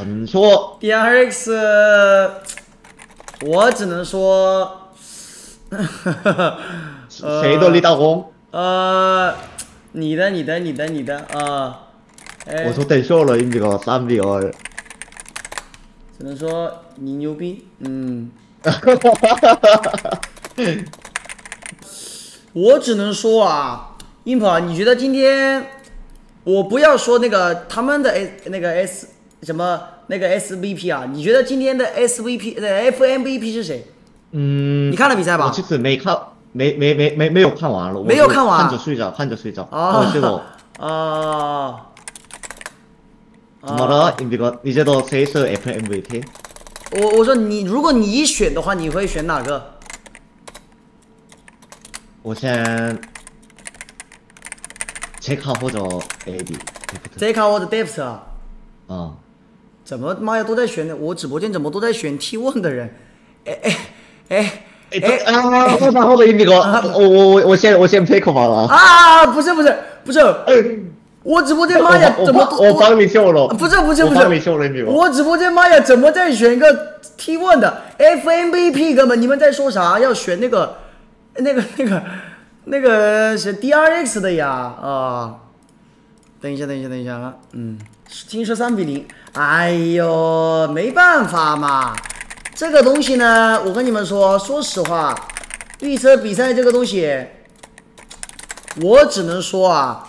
陈说 DRX， 我只能说， 谁的立大功？ 你的啊。 我说等秀了1-2，3-2。 只能说你牛逼，我只能说啊，英普啊，你觉得今天我不要说那个他们的那个 S 什么那个 SVP 啊，你觉得今天的 SVP FMVP 是谁？你看了比赛吧？ 我其实没看，没有看完了， 没有看完， 看着睡着。 啊这种啊。 怎么了？你觉得谁是 FMVP？ 我说你，如果你选的话，你会选哪个？ 我选切卡或者 AD。 切卡或者 Deft 啊？怎么妈呀都在选呢？我直播间怎么都在选 T1 的人？ 然后的1-2，我先 pick 完了啊！不是，我直播间妈呀，怎么我帮你秀了？ 不是， 我帮你秀了1-2。 我直播间妈呀，怎么在选个 T1 的 FMVP？ 哥们，你们在说啥？要选那个是 DRX 的呀啊！等一下啊，听说3-0，哎呦，没办法嘛，这个东西呢，我跟你们说，说实话，预测比赛这个东西，我只能说啊。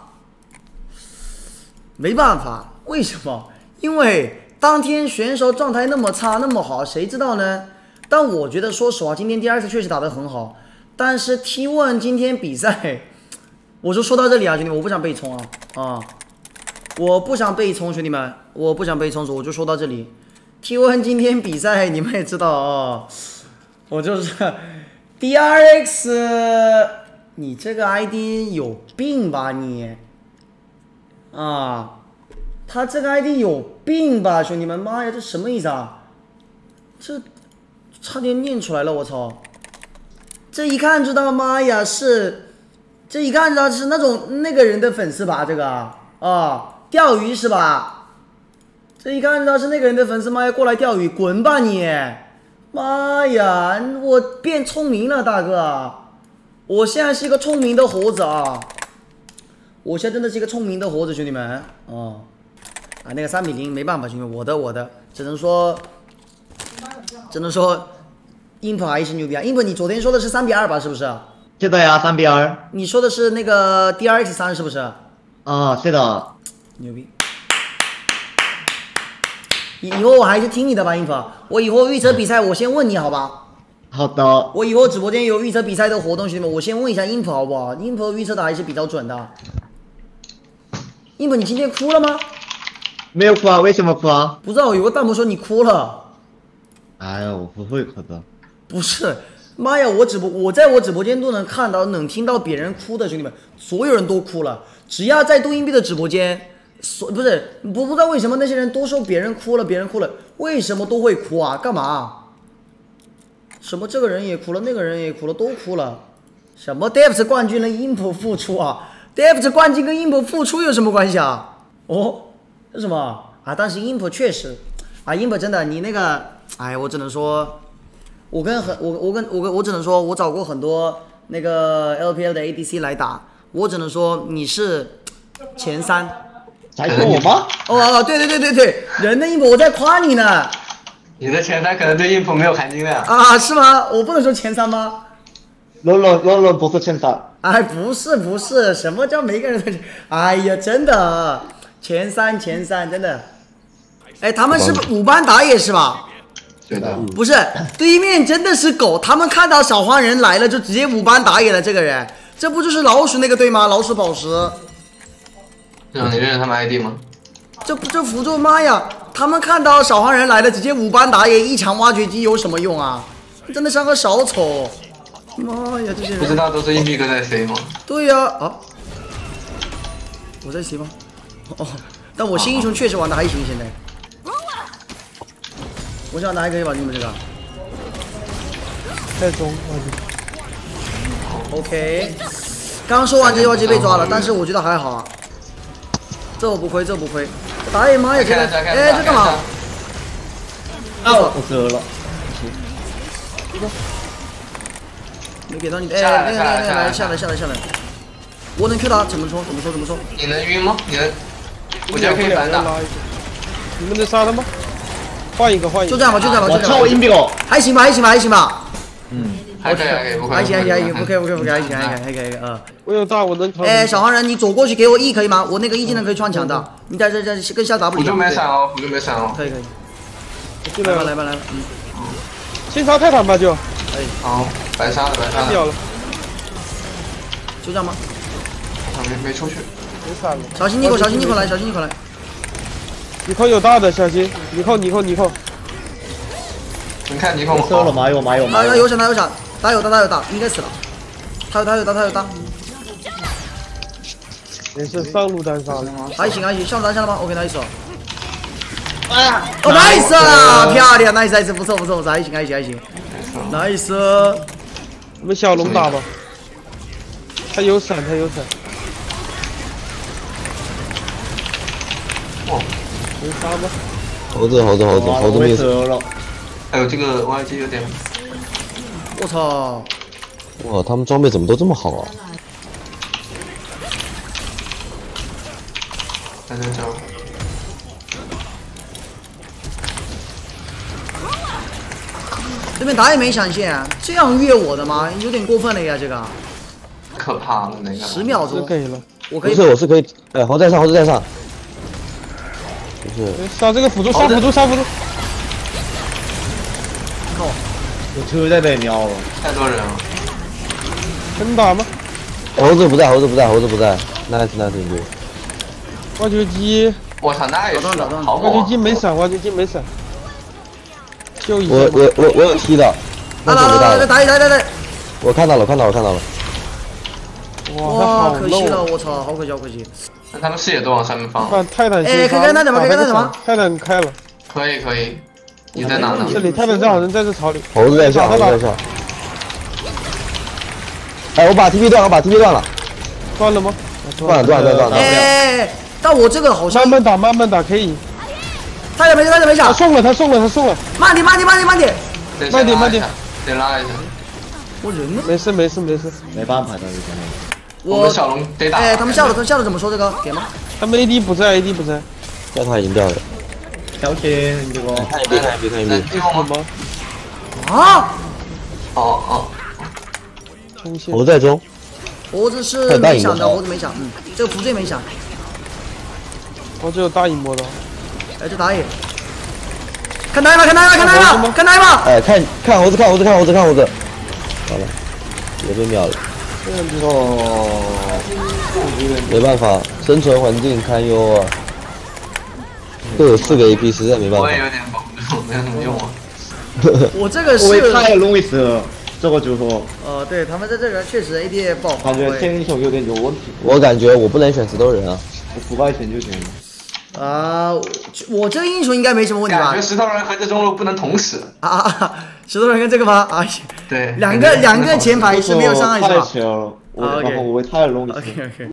没办法，为什么？因为当天选手状态那么差那么好，谁知道呢？但我觉得，说实话，今天第2次确实打得很好。但是 T1 今天比赛，我就说到这里啊，兄弟们，我不想被冲啊！我不想被冲，兄弟们，我不想被冲，我就说到这里。T1 今天比赛，你们也知道啊，我就是DRX， 你这个 ID 有病吧你？他这个 ID 有病吧，兄弟们！妈呀，这什么意思啊？这差点念出来了，我操！这一看知道，妈呀，这一看知道是那个人的粉丝吧？这个钓鱼是吧？这一看知道是那个人的粉丝，妈呀，过来钓鱼，滚吧你！妈呀，我变聪明了，大哥！我现在是一个聪明的猴子啊！我现在真的是一个聪明的猴子，兄弟们那个3-0没办法，兄弟们，我的，只能说英普还是牛逼啊！英普，你昨天说的是3-2吧？是不是？ 是的呀，3-2。 你说的是那个 DRX3是不是？ 是的。 牛逼！以后我还是听你的吧，英普。我以后预测比赛，我先问你好吧？ 好的。 我以后直播间有预测比赛的活动，兄弟们，我先问一下英普好不好？英普预测的还是比较准的。英普，你今天哭了吗？ 没有哭啊，为什么哭啊？ 不知道，有个弹幕说你哭了。 哎呀，我不会哭的。 不是，妈呀，我在我直播间都能看到、能听到别人哭的，兄弟们，所有人都哭了。只要在杜英币的直播间，不知道为什么那些人都说别人哭了，为什么都会哭啊？干嘛？什么这个人也哭了，那个人也哭了，都哭了。什么 Deft 冠军了，英普复出啊？Deft 冠军跟英普复出有什么关系啊？这什么啊？但是英普确实英普真的，你那个，我只能说，我只能说，我找过很多那个 LPL 的 ADC 来打，我只能说你是前3。 在说我吗？ 对，人的英普，我在夸你呢。 你的前3可能对英普没有含金量是吗？我不能说前3吗？ 伦不是前3。 不是，什么叫每个人都？哎呀，真的，前三，真的。他们是5班打野是吧？ 对的。 不是，对面真的是狗，他们看到小黄人来了就直接5班打野了。这个人，这不就是老鼠那个队吗？老鼠宝石。 你认识他们 ID 吗？ 这辅助，妈呀！他们看到小黄人来了，直接5班打野一强挖掘机有什么用啊？真的像个小丑。妈呀，这些人不知道都是硬币哥在 C 吗？ 对呀，我在 C 吗？但我新英雄确实玩的还行，现在。我想玩的还可以吧，你们这个。 在中。 OK， 刚说完这句话就被抓了，但是我觉得还好啊。这我不亏，打野妈呀！这个，这干嘛？ 我折了。 没给到你， 下来下来，我能 Q 他，怎么说？ 你能晕吗？你能？我觉得可以反打。 你们能杀他吗？换一个。 就这样吧。 我操，硬币狗。 还行吧。 还可以，不还行， 不可以，还可以啊。 我有大，我能扛。 哎，小黄人，你走过去给我 E 可以吗？我那个 E 技能可以穿墙的，你在这跟下 W。 辅助没闪哦。 可以。 进来吧。 来吧。 先杀泰坦吧就。 好，白杀了。 掉了。 就这样吗？ 没出去。 没闪了。 小心尼克来。 尼克有大的，小心。尼克。 你看尼克我收了马有。 他有闪，他有大，应该死了。他有大。 没事，上路单杀了。 还行，上了吗 ？OK， nice。nice 啊，漂亮 ，nice， 不错，还行，nice。 我们小龙打吧。他有闪。 哇， 能杀吗？ 猴子没死。 哎呦，这个 YG 有点。 我操！ 哇，他们装备怎么都这么好啊？ 在这。 这边打也没闪现，这样越我的吗？有点过分了呀，这个。 可怕了，那个。 10秒钟。 可以了。 我可以。 我是可以。哎，猴子在上。不是。 杀这个辅助，杀辅助。 靠！ 我车在被瞄了。 太多人了。 能打吗？ 猴子不在。nice，牛。 挖掘机。 我操，那也是。好挖掘机没闪。就一下。 我有踢的。 来，打！ 我看到了。 哇，可惜了，我操，好可惜。 那他们视野都往上面放。 看泰坦。 哎，开那什么？ 泰坦开了。 可以。你在哪呢？ 这里泰坦正好人在这草里。 猴子在下。哎，我把 TP 断了。 断了吗？ 断了。 哎，但我这个好像。 慢慢打可以。 泰坦没闪。 他送了。 慢点。 慢点。 得拉一下。 我人呢？ 没事。 没办法的， 我们小龙得打。 哎，他们笑的怎么说这个？给吗？ 他们 AD 不在。 叫他已经掉了。 小心这个。 看一遍。 听我吗？ 啊！ 哦。 猴子在中。 猴子是没闪的，没闪。这个辅助也没闪。 我只有大影魔的。 哎，这打野。看奶吧！ 哎，看猴子。好了，也被秒了。没办法，生存环境堪忧啊。都有4个 AP， 实在没办法。 我也有点保不住，没有什么用啊。 我这个是。 我太容易死了，这个就说。 对他们在这边确实 AD 不好发感觉天英雄有点有问题。 我感觉我不能选石头人啊。 我腐败选就行了。 我这个英雄应该没什么问题吧？ 感觉石头人和这中路不能同时。 石头人跟这个吗？ 对。 两个前排是没有伤害是吧？ 太扯了，然后我太容易死。 OK。